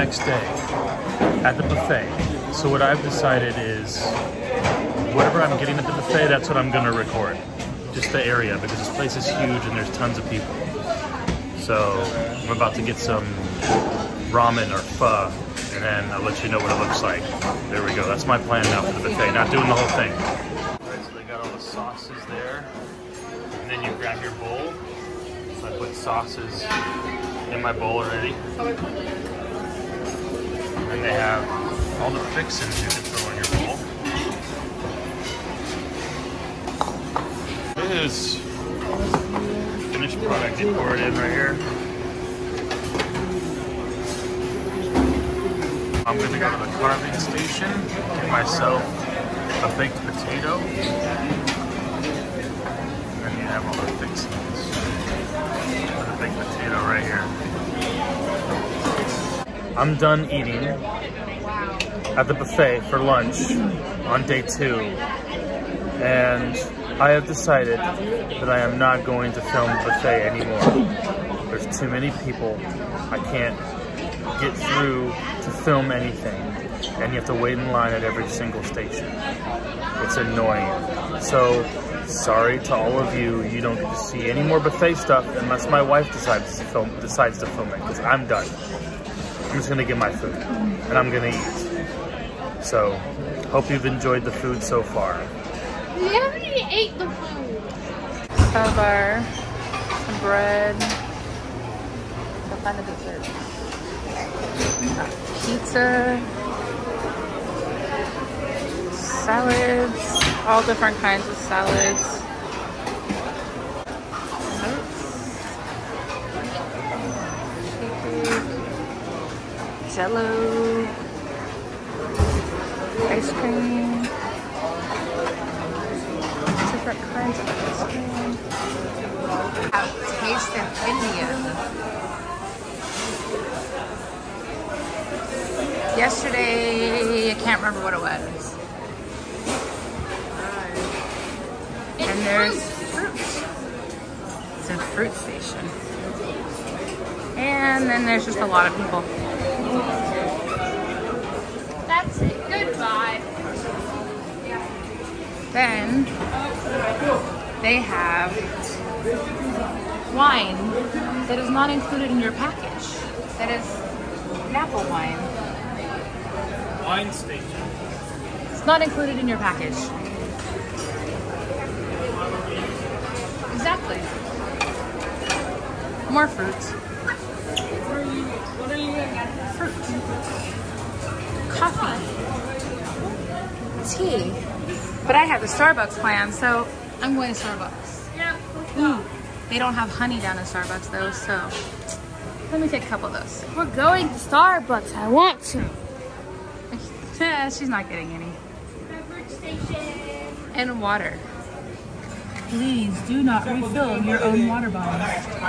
next day at the buffet. So what I've decided is whatever I'm getting at the buffet, that's what I'm gonna record. Just the area, because this place is huge and there's tons of people. So I'm about to get some ramen or pho, and then I'll let you know what it looks like. There we go, that's my plan now for the buffet, not doing the whole thing. All right, so they got all the sauces there, and then you grab your bowl. So I put sauces in my bowl already. And they have all the fixings you can throw in your bowl. This is finished product. You pour it in right here. I'm going to go to the carving station, get myself a baked potato. And you have all the fixings. The baked potato right here. I'm done eating at the buffet for lunch on day 2. And I have decided that I am not going to film the buffet anymore. There's too many people. I can't get through to film anything. And you have to wait in line at every single station. It's annoying. So, sorry to all of you. You don't get to see any more buffet stuff unless my wife decides to film it, because I'm done. I'm just gonna get my food, and I'm gonna eat. So, hope you've enjoyed the food so far. We haven't even ate the food. Salad bar, some bread. Go find the dessert. Pizza, salads, all different kinds of salads. Jello, ice cream, different kinds of ice cream. Have Taste of India. Yesterday, I can't remember what it was. And there's fruit. It's a fruit station. And then there's just a lot of people. That's it. Goodbye. Then they have wine that is not included in your package. That is Napa wine. Wine station. It's not included in your package. Exactly. More fruit. What are you getting? Fruit. Coffee. Tea. But I have the Starbucks plan, so I'm going to Starbucks. Yeah. Ooh, they don't have honey down in Starbucks though, so let me take a couple of those. We're going to Starbucks. I want to. She's not getting any. Beverage station. And water. Please do not refill your own water bottle.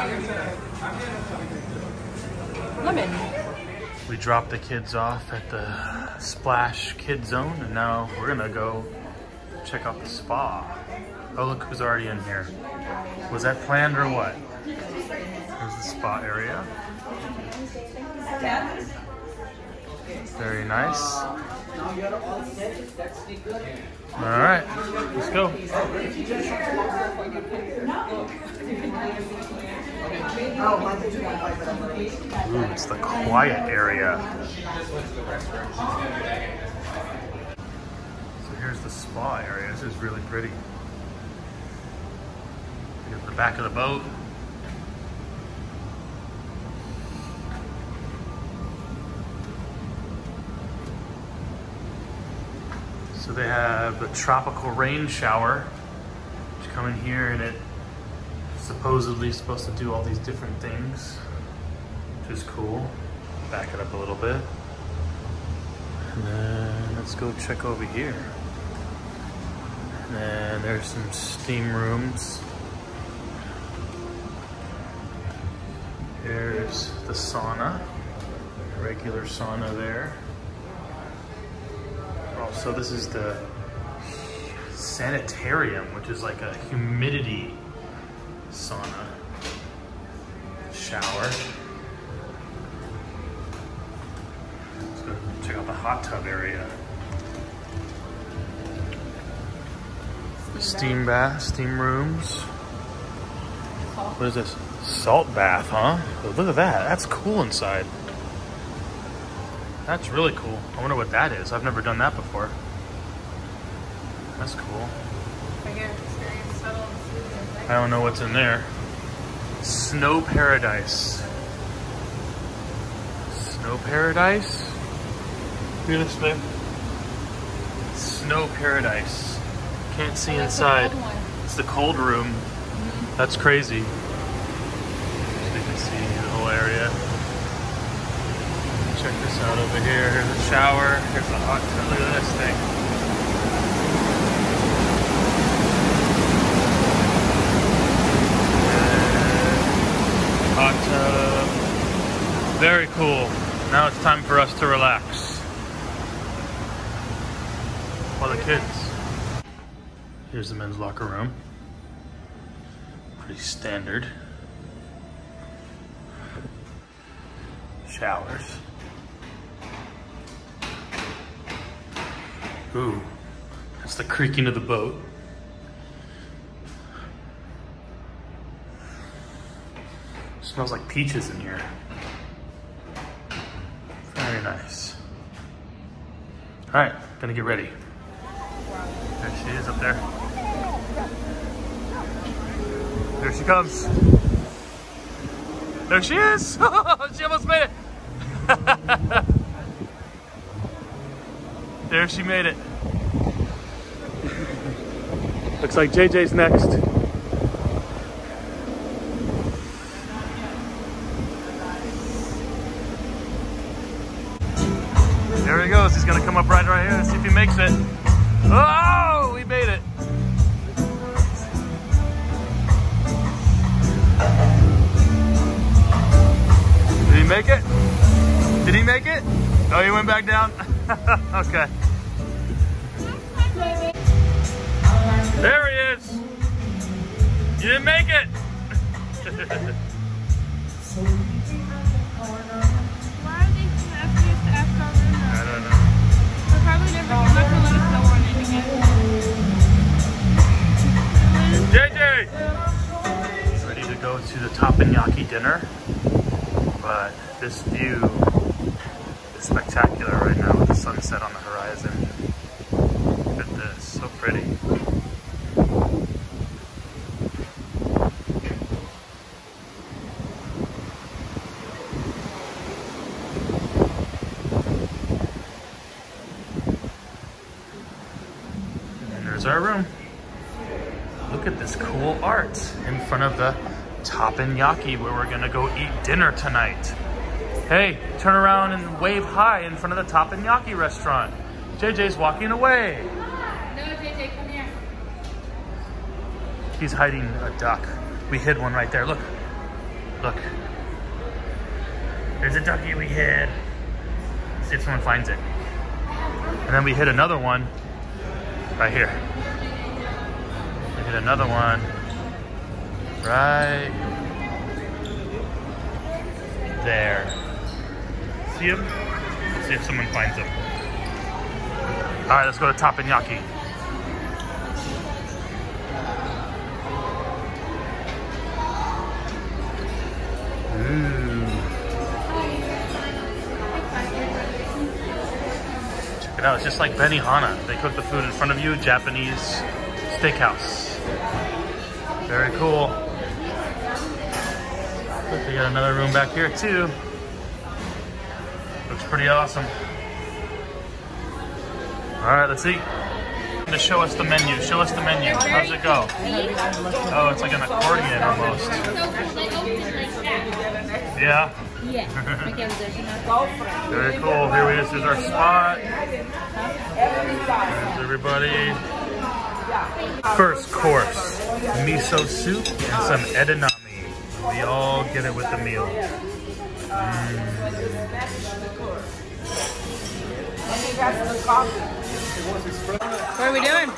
Lemon. We dropped the kids off at the Splash Kid Zone, and now we're gonna go check out the spa. Oh, look who's already in here. Was that planned or what? Here's the spa area. Very nice. All right, let's go. Ooh, it's the quiet area. So here's the spa area. This is really pretty. Here's the back of the boat. So they have the tropical rain shower. You come in here and it supposedly supposed to do all these different things, which is cool. Back it up a little bit. And then let's go check over here. And then there's some steam rooms. There's the sauna, regular sauna there. So this is the sanitarium, which is like a humidity sauna shower. out the hot tub area. Steam bath, steam rooms. What is this? Salt bath, huh? Oh, look at that. That's cool inside. That's really cool. I wonder what that is. I've never done that before. That's cool. I don't know what's in there. Snow paradise. Snow paradise? Look at this thing. Snow paradise. Can't see inside. It's the cold room. That's crazy. So you can see the whole area. Check this out over here. Here's the shower. Here's the hot tub. Look at this thing. Hot tub. Very cool. Now it's time for us to relax. While the kids. Here's the men's locker room. Pretty standard. Showers. Ooh, that's the creaking of the boat. Smells like peaches in here. Very nice. All right, gonna get ready. There she is up there. There she comes. There she is. She almost made it. There she made it. Looks like JJ's next. There he goes. He's gonna come up right here and see if he makes it. Oh, we made it. Did he make it? Did he make it? Oh, he went back down? Okay. There he is. You didn't make it. Why are they asking us to ask our room? I don't know. They're probably never going to let us go on it again. JJ! Ready to go to the Teppanyaki dinner, but this view is spectacular right now with the sunset on the horizon. Look at this, so pretty. And there's our room. Look at this cool art in front of the Teppanyaki where we're gonna go eat dinner tonight. Hey, turn around and wave hi in front of the Teppanyaki restaurant. JJ's walking away. No, JJ, come here. He's hiding a duck. We hid one right there, look. Look. There's a ducky we hid. Let's see if someone finds it. And then we hid another one right here. We hit another one right there. See him? Let's see if someone finds him. All right, let's go to Teppanyaki. Ooh. Check it out, it's just like Benihana. They cook the food in front of you, Japanese steakhouse. Very cool. Look, they got another room back here too. Looks pretty awesome. All right, let's eat. To show us the menu. Show us the menu. How does it go? Oh, it's like an accordion almost. Yeah? Yeah. Very cool. Here we is. Here's our spot. There's everybody. First course. Miso soup and some edamame. We all get it with the meal. What are we doing?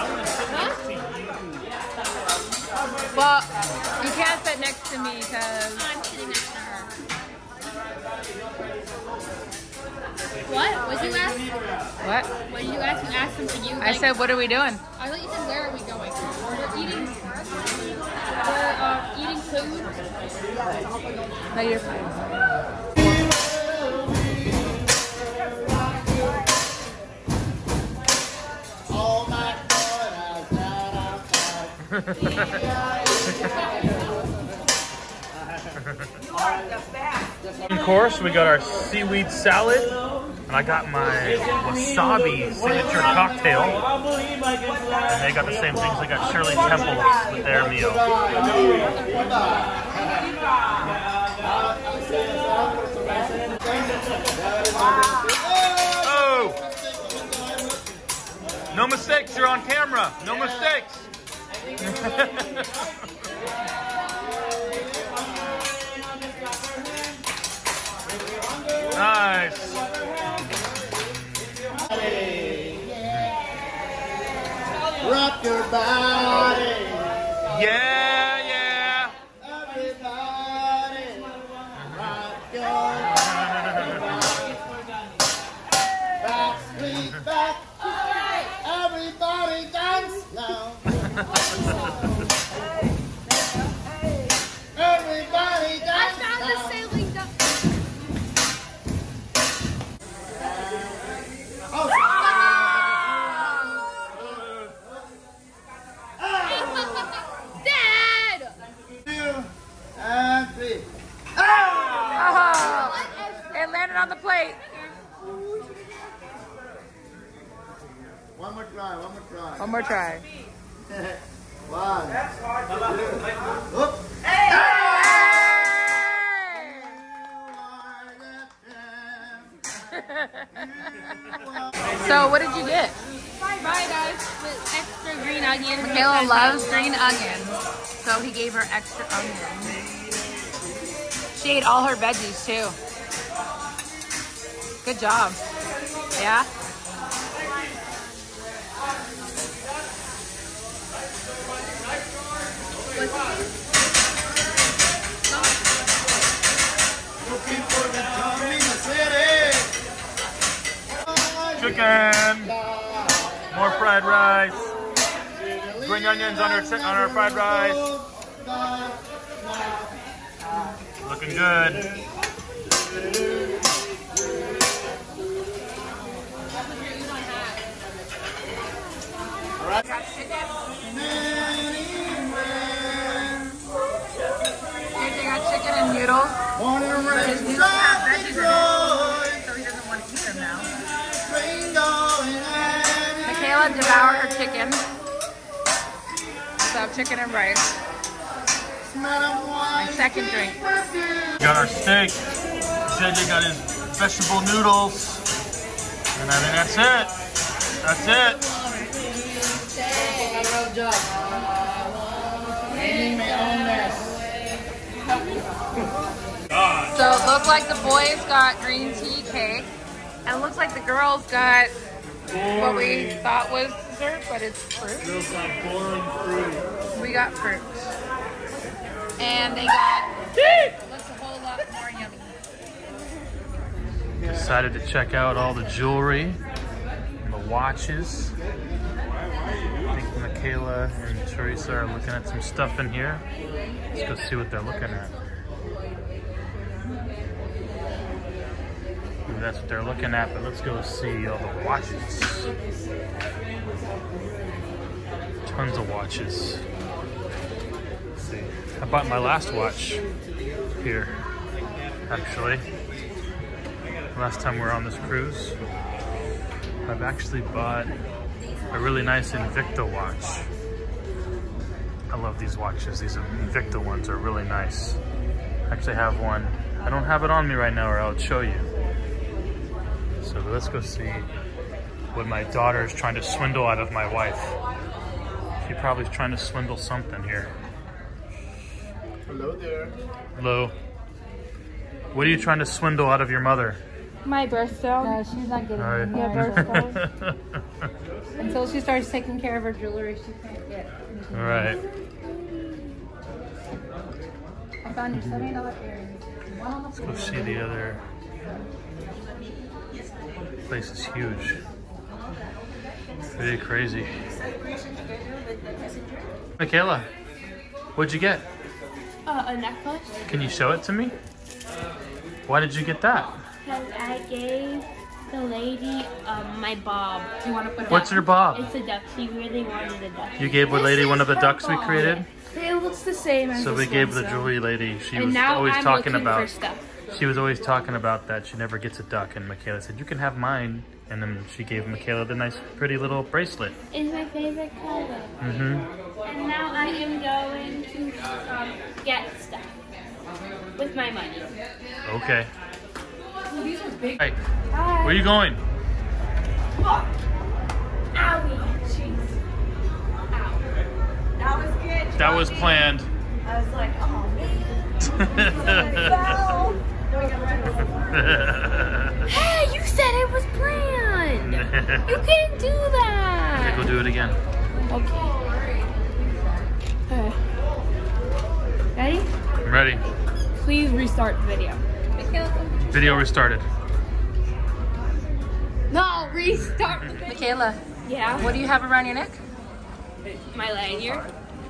Well, you can't sit next to me because I'm sitting next to her. What? What'd you ask? What? What did you ask? You asked them for you. I said, what are we doing? I thought you said, where are we going? We're eating. We're eating food. No, you're fine. Of course, we got our seaweed salad, and I got my wasabi signature cocktail. And they got the same things. They got Shirley Temples with their meal. Oh! No mistakes, you're on camera. No mistakes. Nice. Rock your body. Yeah, yeah. Everybody. Rock your body. Back, street, back. Everybody dance now. Everybody dance now. Sailing duck. Dad! 2 and 3. Oh, it landed on the plate. One more try, one more try. One more try. 1, 2, Oop. So what did you get? Bye, guys. With extra green onions. Michaela loves green onions, so he gave her extra onions. She ate all her veggies too. Good job. Yeah? Chicken. More fried rice. Green onions on our fried rice. Looking good. Got chicken. JJ got chicken and noodles. His noodles have veggies in it, so he doesn't want to eat them now. Michaela devoured her chicken. So chicken and rice. My second drink. Got our steak. JJ got his vegetable noodles. And I think that's it. That's it. So it looked like the boys got green tea cake. And it looks like the girls got what we thought was dessert, but it's fruit. We got fruit. And they got looks a whole lot more yummy. Decided to check out all the jewelry and the watches. I think Michaela and Teresa are looking at some stuff in here. Let's go see what they're looking at. Maybe that's what they're looking at, but let's go see all the watches. Tons of watches. Let's see. I bought my last watch here, actually. Last time we were on this cruise. I've actually bought a really nice Invicta watch. I love these watches. These Invicta ones are really nice. I actually have one. I don't have it on me right now, or I'll show you. So let's go see what my daughter is trying to swindle out of my wife. She probably is trying to swindle something here. Hello there. Hello. What are you trying to swindle out of your mother? My birthstone. No, she's not getting All right. any more birthstones. Until she starts taking care of her jewelry, she can't get anything. All right. I found your $70 earrings. One on the Let's floor. go see the other This place is huge. Pretty crazy. Michaela, what'd you get? A necklace. Can you show it to me? Why did you get that? Because I gave the lady my bob. Do you want to put What's your bob? It's a duck. She really wanted a duck. You gave the lady one of the ducks we created? It looks the same as So we this gave one, the jewelry lady, she And was now always I'm talking looking about, for stuff. she was always talking about that she never gets a duck, and Michaela said, you can have mine. And then she gave Michaela the nice, pretty little bracelet. It's my favorite color. Mm-hmm. And now I am going to get stuff with my money. Okay. These are big. Hey, where are you going? Owie. Jeez. Ow. That was good. That was planned. I was like, oh man. Hey, you said it was planned. You can't do that. Okay, go do it again. Okay. Ready? I'm ready. Please restart the video. Video restarted. No, restart the video. Michaela, Yeah. what do you have around your neck? My lanyard.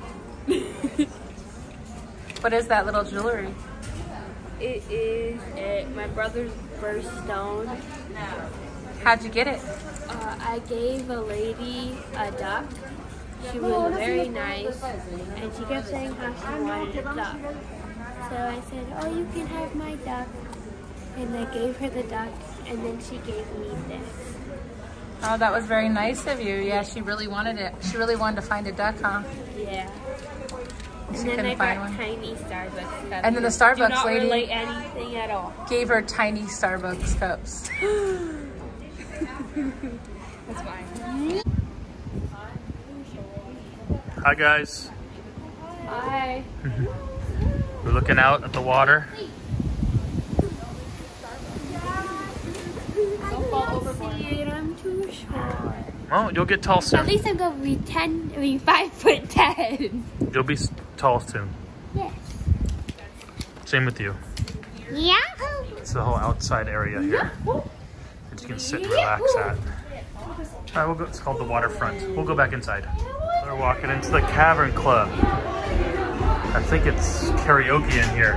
What is that little jewelry? It is my brother's birthstone. How'd you get it? I gave a lady a duck. She was very nice, and she kept saying how she wanted a duck. So I said, oh, you can have my duck. And I gave her the duck, and then she gave me this. Oh, that was very nice of you. Yeah, she really wanted it. She really wanted to find a duck, huh? Yeah. She And then couldn't I find got one. tiny Starbucks cups. And then the Do Starbucks not lady relate anything at all. gave her tiny Starbucks cups. That's fine. Hi guys. Hi. We're looking out at the water. Don't fall overboard. I'm too short. Well, you'll get tall At soon. least I'm gonna be 5'10". You'll be tall soon. Yes. Same with you. Yeah. It's the whole outside area here that you can sit and relax at. All right, we'll go. It's called the waterfront. We'll go back inside. We're walking into the Cavern Club. I think it's karaoke in here.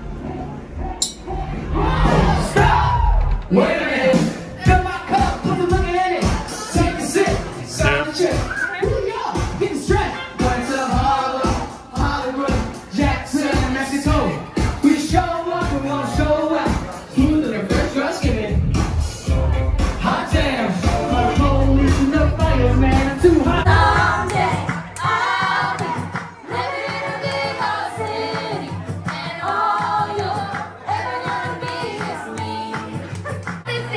Wait a minute, fill my cup, put the look in it. Take a sip, start the trip. Here we go, getting straight. Going to Harlem, Hollywood, Jackson, Mexico. We show up, we won't show out. Smooth in the first rush, give it. Hot damn, my police and the fireman are too hot. Someday I'll be living in a big old city, and all you're ever gonna be is me.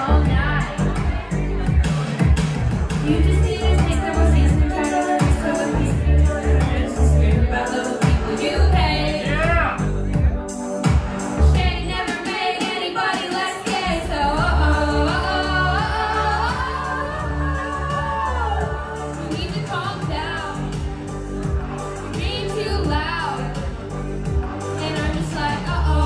all night. You just need to take the release and try to release the release. Just scream about the people you hate. Yeah! Shady never made anybody less gay, so you need to calm down. You're being too loud. And I'm just like,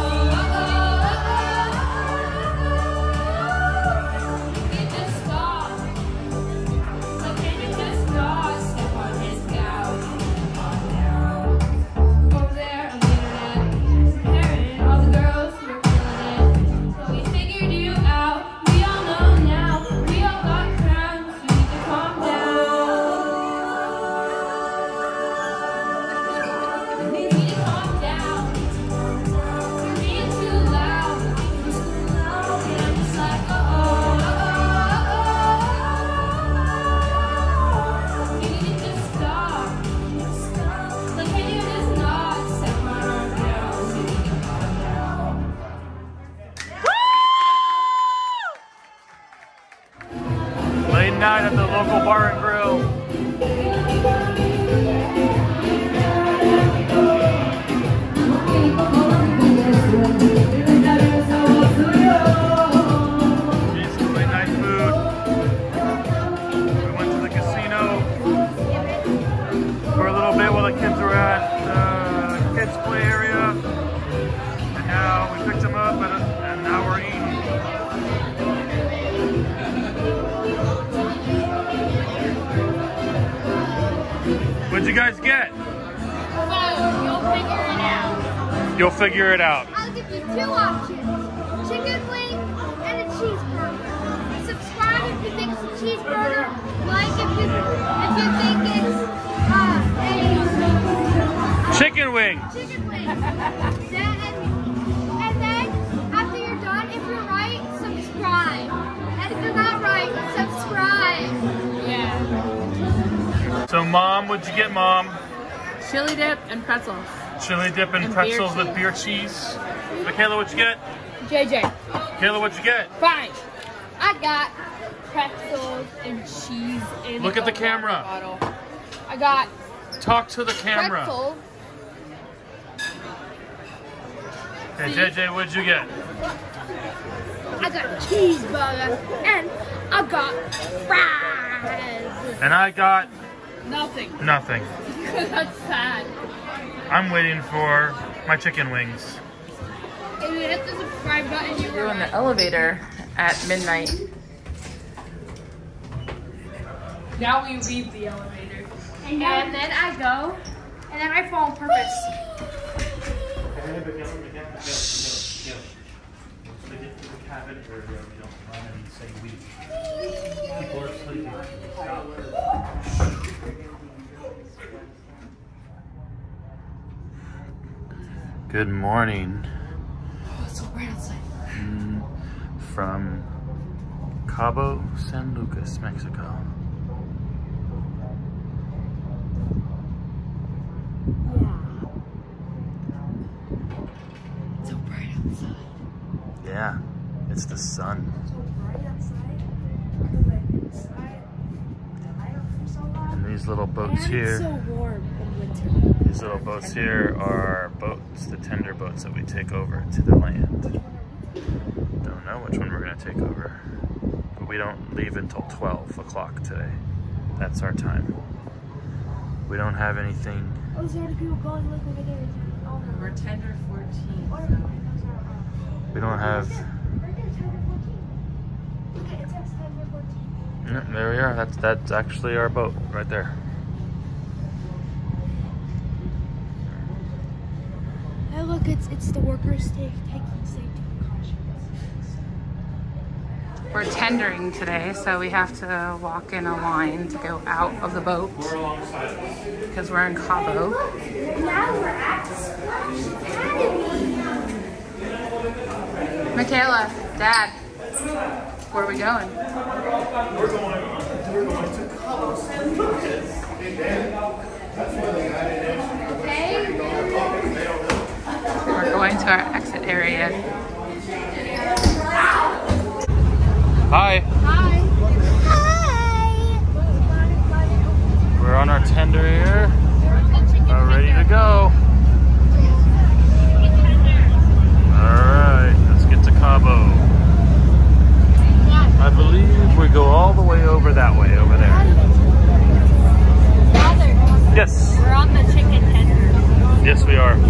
you can just stop. So can you just not step on his couch? Over there on the internet, comparing all the girls who are killing it. So we figured you out. We all know now. We all got crowns. You need to calm down. You need to calm down. You're being too loud. And I'm just like, you need to just stop. Like, can you just not step on our girls? You need to calm down. Late night at the local bar and grill. Eat some late night food. We went to the casino for a little bit while the kids were at the kids' play area. And now we picked them up and now we're eating. What'd you guys get? You'll figure it out. You'll figure it out. I'll give you two options. Chicken wing and a cheeseburger. Subscribe if you think it's a cheeseburger. Like if you think it's a Chicken wing. chicken wing. And then after you're done, if you're right, subscribe. And if you're not right, subscribe. So Mom, what'd you get, Mom? Chili dip and pretzels. Chili dip and And pretzels beer with beer cheese. Michaela, what'd you get? JJ. Michaela, what'd you get? Fine. I got pretzels and cheese in Look at a the camera. water bottle. I got Talk to the camera. pretzels. Okay, JJ, what'd you get? I got a cheeseburger and I got fries. And I got Nothing. nothing. That's sad. I'm waiting for my chicken wings. If you hit the subscribe button, you We're in the elevator at midnight. Now we leave the elevator. And then I go, and then I fall on purpose. People are sleeping. Good morning. Oh, it's so bright outside. From Cabo San Lucas, Mexico. It's so bright outside. Yeah, it's the sun. And these little boats here. so warm in winter. These little boats here are boats, the tender boats that we take over to the land. Don't know which one we're going to take over, but we don't leave until 12 o'clock today. That's our time. We don't have anything. Oh, there's already people going. Look over there. Oh, no. We're tender 14. We don't have. Okay, it says 10 or 14. No, there we are. That's actually our boat right there. Hey, look, it's the workers taking safety precautions. We're tendering today, so we have to walk in a line to go out of the boat because we're in Cabo. Now we're at Splash Academy. Michaela, Dad, where are we going? We're going to Cabo San Lucas. We're going to our exit area. Hi. Hi. We're on our tender here. We're ready to go. Alright, let's get to Cabo. I believe we go all the way over that way, over there. Yes. We're on the chicken tender. Yes, we are.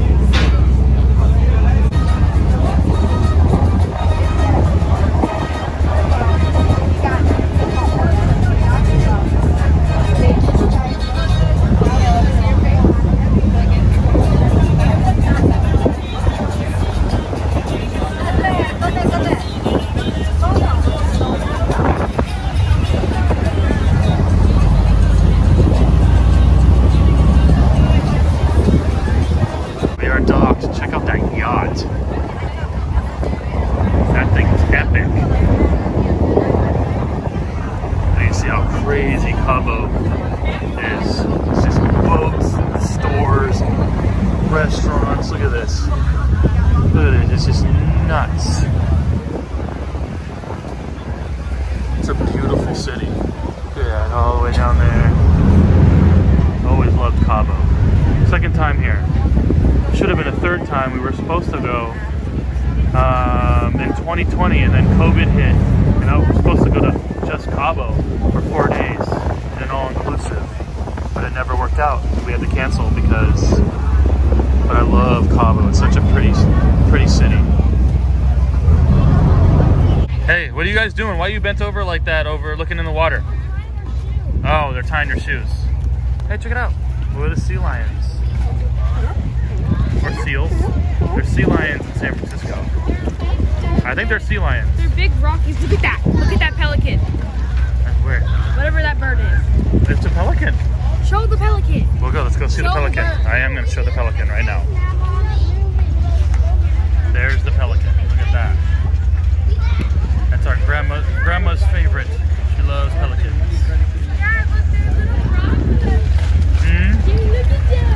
Crazy Cabo is. It's just boats, stores, restaurants. Look at this. Look at it. It's just nuts. It's a beautiful city. Look at that, all the way down there. Always loved Cabo. Second time here. Should have been a third time. We were supposed to go in 2020, and then COVID hit, and I was supposed to go to just Cabo for 4 days in an all-inclusive, but it never worked out. We had to cancel because, but I love Cabo. It's such a pretty city. Hey, what are you guys doing? Why are you bent over like that, over looking in the water? Oh, they're tying your shoes. Hey, check it out. What are the sea lions? Or seals? There's sea lions in San Francisco. I think they're sea lions. They're big rockies. Look at that. Look at that pelican. Where? Whatever that bird is. It's a pelican. Show the pelican. We'll go. Let's go see the pelican. I am going to show the pelican right now. There's the pelican. Look at that. That's our grandma's favorite. She loves pelicans. Hmm? Look at them.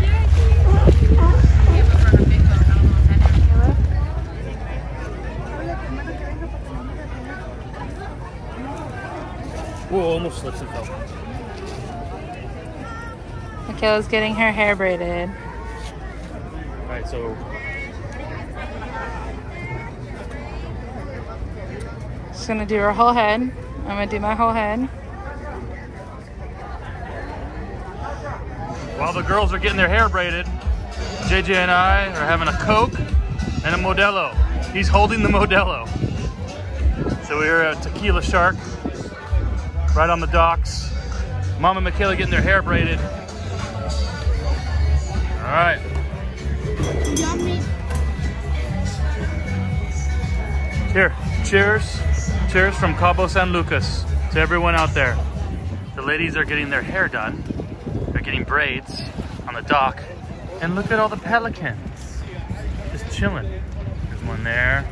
Whoa, almost slips and fell. Michaela's getting her hair braided. Alright, so She's gonna do her whole head. I'm gonna do my whole head. while the girls are getting their hair braided, JJ and I are having a Coke and a Modelo. He's holding the Modelo. So we're at Tequila Shark, right on the docks. Mom and Michaela getting their hair braided. All right. Yummy. Here, cheers. Cheers from Cabo San Lucas to everyone out there. The ladies are getting their hair done. They're getting braids on the dock. And look at all the pelicans. Just chilling. There's one there.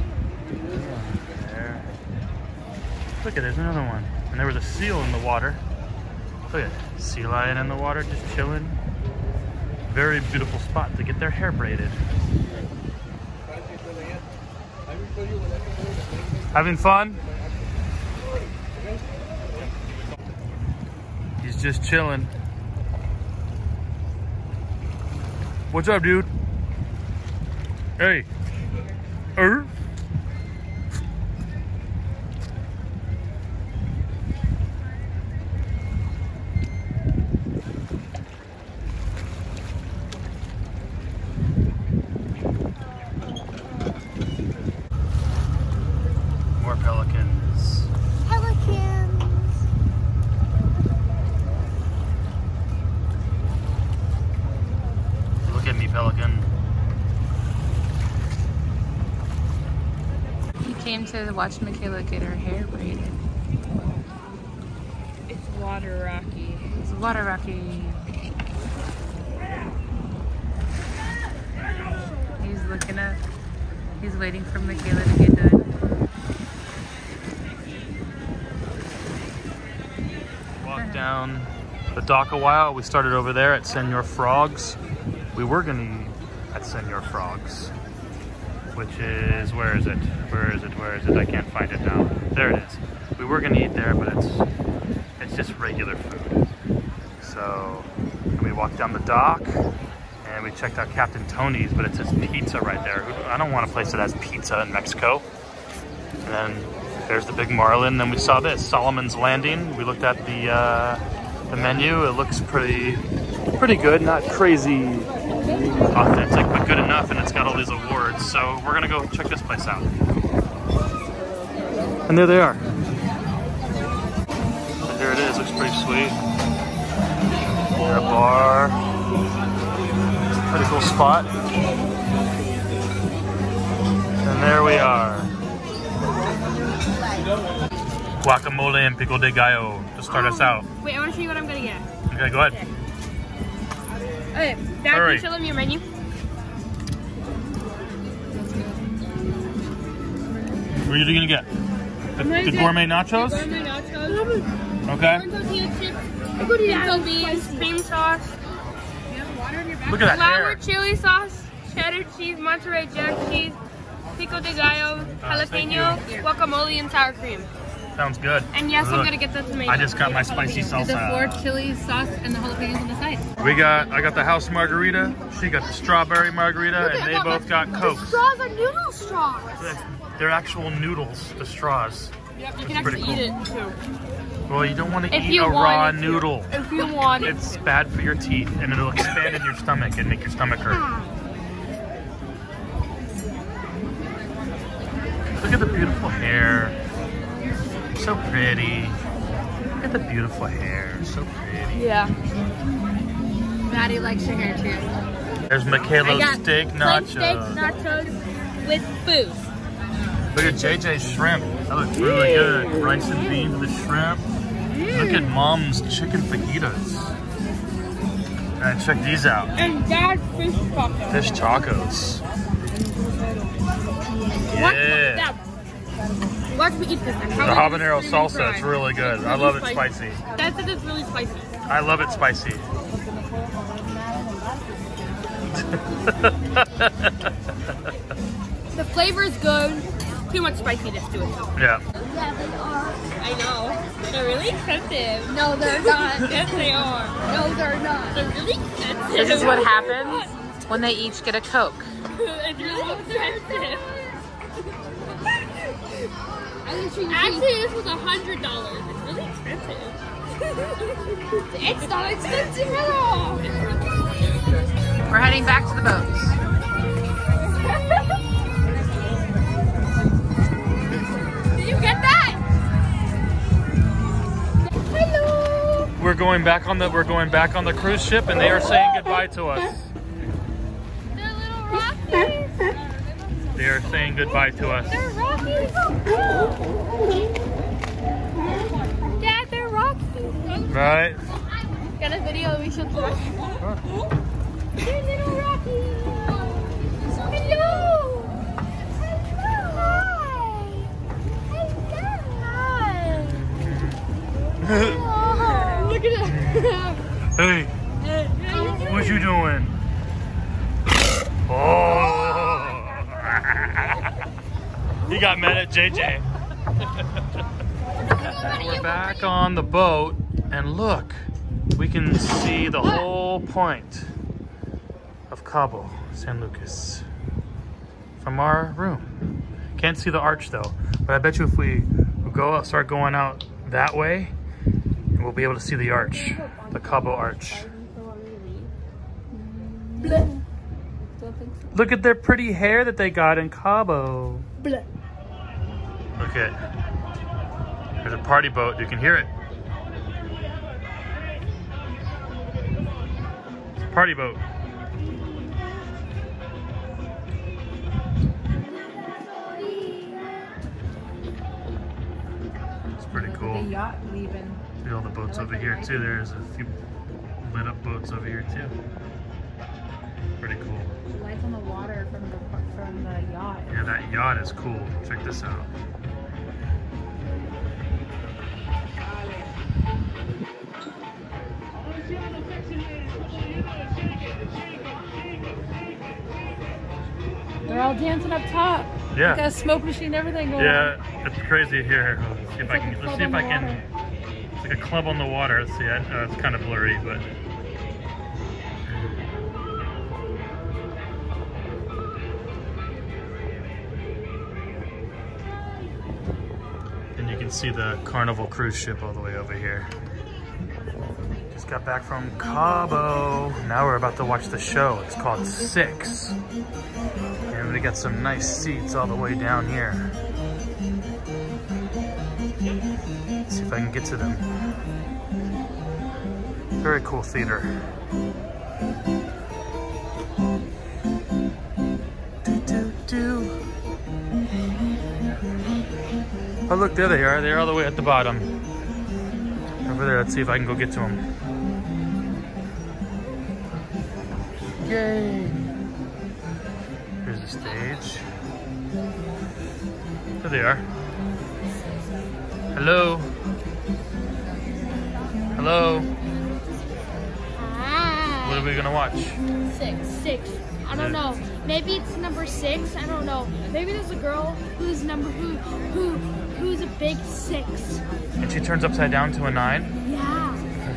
There. Look at, there's another one. And there was a seal in the water. Look at it. Sea lion in the water, just chilling. Very beautiful spot to get their hair braided. Having fun? He's just chilling. What's up, dude? Hey. More pelicans. Pelicans. Look at me, pelican. He came to watch Michaela get her hair braided. It's water rocky. It's water rocky. He's looking up. He's waiting for Michaela to get done. Walked down the dock a while. We started over there at Senor Frogs. We were gonna eat at Senor Frogs, which is, where is it? Where is it? Where is it? I can't find it now. There it we're gonna eat there, but it's just regular food. So we walked down the dock and we checked out Captain Tony's, but it says pizza right there. I don't want a place that has pizza in Mexico. And then there's the big marlin. Then we saw this, Solomon's Landing. We looked at the menu. It looks pretty good, not crazy authentic, but good enough, and it's got all these awards. So we're gonna go check this place out. And there they are. And there it is, looks pretty sweet. And a bar. Pretty cool spot. And there we are. Guacamole and pico de gallo to start us out. Wait, I want to show you what I'm gonna get. Okay, go ahead. Okay, Dad, can you show them your menu? What are you gonna get? The gourmet nachos? Gourmet nachos. Okay. Corn tortilla chips. Pinto beans, cream sauce. Look at that Flour, hair. chili sauce, cheddar cheese, Monterey Jack cheese, pico de gallo, jalapeno, guacamole, and sour cream. Sounds good. And yes, Look, I'm gonna get the tomato. I just got my spicy The salsa. 4 chili sauce and the jalapenos on the side. I got the house margarita. She got the strawberry margarita, and they both got Cokes. Straws are noodle straws. They're actual noodles, the straws. Yep, you can It's pretty actually eat cool. it too. Well, you don't want to If eat you a raw wanted to. noodle. If you want it. It's bad for your teeth, and it'll expand in your stomach and make your stomach hurt. Look at the beautiful hair. So pretty. Look at the beautiful hair. So pretty. Yeah. Maddie likes your hair too. There's Michaela's steak nachos. Steak nachos with food. Look at JJ's shrimp. That looks really good. Rice and beans with the shrimp. Look at Mom's chicken fajitas. And check these out. And Dad's fish tacos. Fish tacos. Yeah. Watch me eat this. The habanero salsa, it's really good. I love it spicy. Dad said it's really spicy. I love it spicy. The flavor is good. Too much spiciness to it though. Yeah. Yeah, they are. I know. They're really expensive. No, they're not. Yes, they are. No, they're not. They're really expensive. This is what happens when they each get a Coke. It's really expensive. Actually, This was $100. It's really expensive. it's not expensive at all. We're heading back to the boats. Did you get that? Hello. We're going back on the cruise ship, and they are saying goodbye to us. They're little Rockies. They are saying goodbye to us. They're Rockies. Dad, they're Rockies. Right? Got a video we should watch. They're little Rockies. Hello. Hi. Look at it. Hey, what you doing? Oh! He got mad at JJ. We're back on the boat, and look, we can see the whole point of Cabo San Lucas from our room. Can't see the arch though, but I bet you if we start going out that way, we'll be able to see the arch, the Cabo arch. Look at their pretty hair that they got in Cabo. Okay. There's a party boat. You can hear it. It's a party boat. It's pretty cool. The yacht leaving. See all the boats over here too. There's a few lit up boats over here too. Pretty cool. Lights on the water from the yacht. Yeah, that yacht is cool. Check this out. They're all dancing up top. Yeah. Got a smoke machine and everything going on. Yeah, It's crazy here. Let's see if I can. It's like a club on the water. Let's see. It's kind of blurry, but. And you can see the Carnival cruise ship all the way over here. Just got back from Cabo. Now we're about to watch the show. It's called Six. And we got some nice seats all the way down here. Let's see if I can get to them. Very cool theater. Oh look, there they are. They're all the way at the bottom. Over there, let's see if I can go get to them. Yay! Here's the stage. There they are. Hello? Hello? Hi. What are we gonna watch? Six. I don't know. Maybe it's number 6. I don't know. Maybe there's a girl who's who's a big 6. And she turns upside down to a 9? Yeah.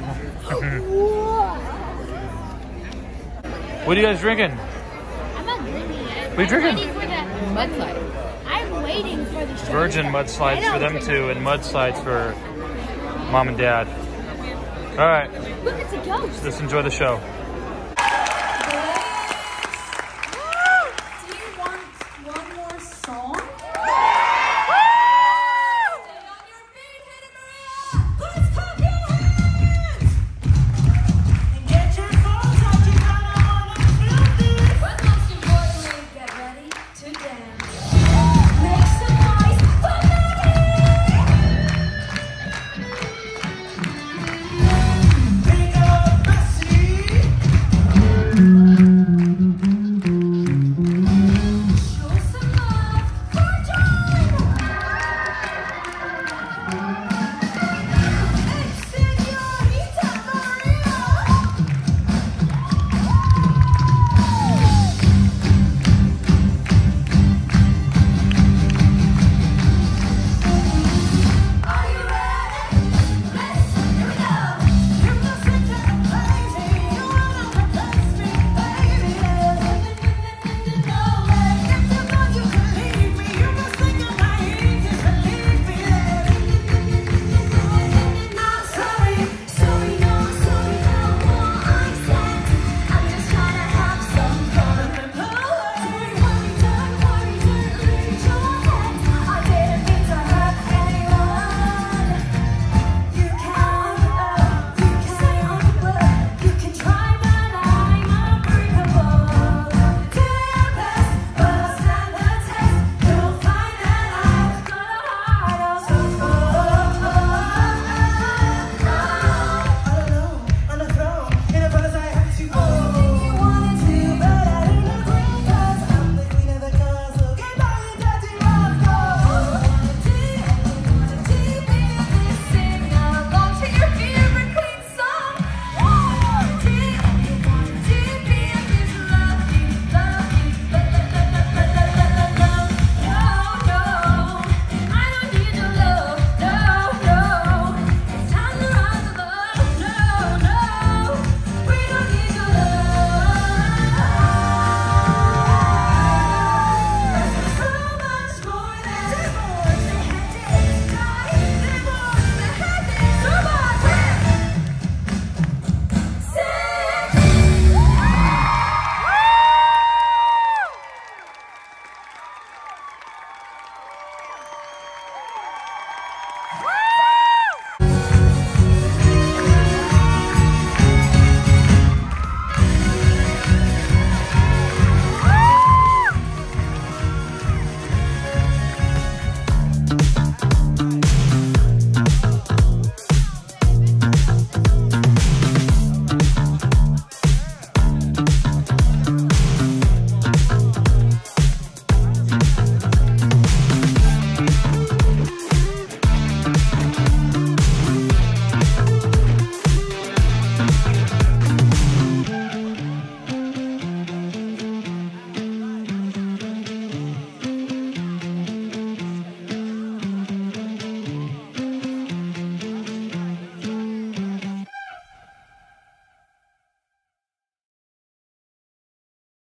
What are you guys drinking? I'm not drinking it. What are you drinking? I'm waiting for the show. Virgin mudslides for them too, and mudslides for Mom and Dad. All right, Look, it's a ghost. let's enjoy the show. Do you want one more song?